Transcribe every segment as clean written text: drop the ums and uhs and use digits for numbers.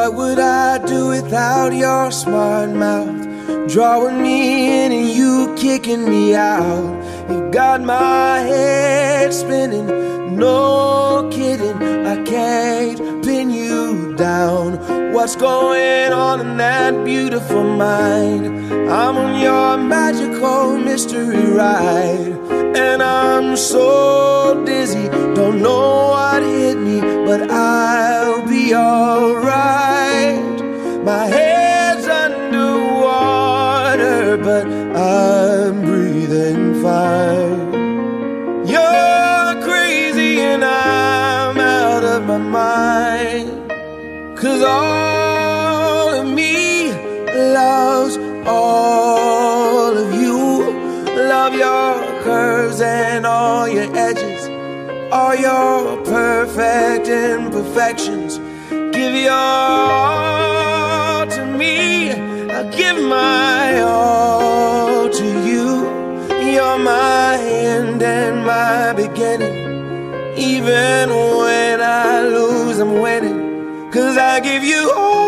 What would I do without your smart mouth? Drawing me in and you kicking me out. You got my head spinning, no kidding, I can't pin you down. What's going on in that beautiful mind? I'm on your magical mystery ride, and I'm so dizzy, don't know what hit me, but I'll be alright. My head's underwater, but I'm breathing fine. You're crazy and I'm out of my mind, 'cause all of me loves all of you. Love your curves and all your edges, all your perfect imperfections. Give your all to me, I'll give my all to you. You're my end and my beginning. Even when I lose, I'm winning, 'cause I give you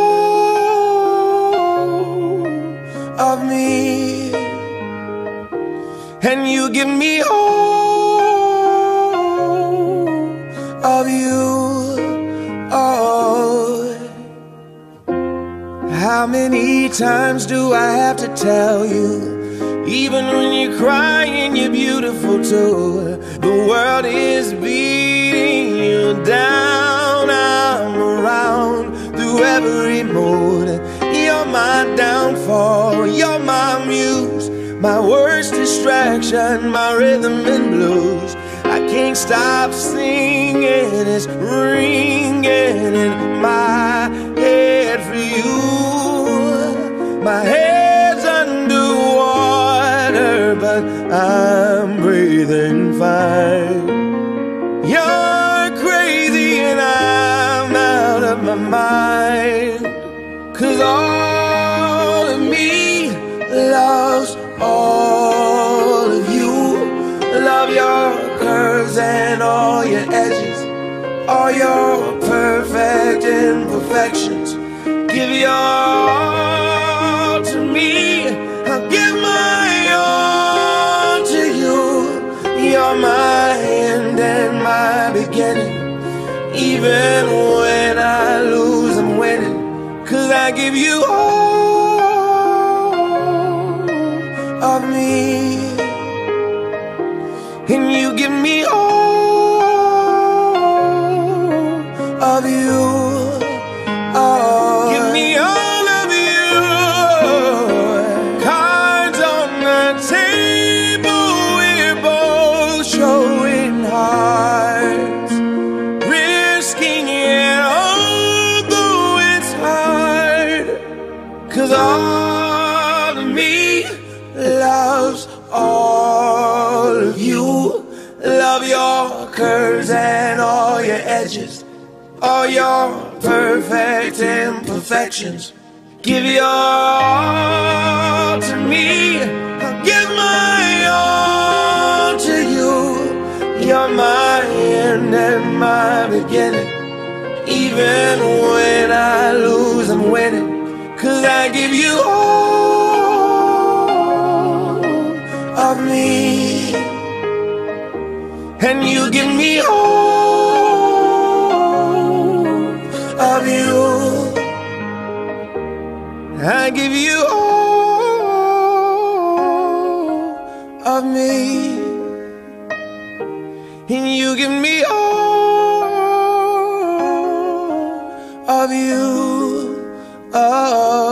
all of me, and you give me all of you. Oh, how many times do I have to tell you? Even when you're crying, you're beautiful too. The world is beating you down. I'm around through every mood. You're my downfall, you're my muse, my worst distraction, my rhythm and blues. I can't stop singing, it's ringing in my head for you. My head's underwater, but I'm breathing fine. You're crazy and I'm out of my mind, 'cause all of me loves all of you. Love your curves and all your edges, all your perfect imperfections. Give your all to me, I'll give my all to you. You're my end and my beginning. Even when I lose, I'm winning, 'cause I give you all of me, and you give me all of you. Oh, give me all of you. Cards on the table, we're both showing hearts, risking it although it's hard, 'cause all of me loves all of you. Love your curves and all your edges, all your perfect imperfections. Give your all to me, I'll give my all to you. You're my end and my beginning. Even when I lose, I'm winning, 'cause I give you all of me, and you give me all of you. I give you all of me, and you give me all of you. Oh.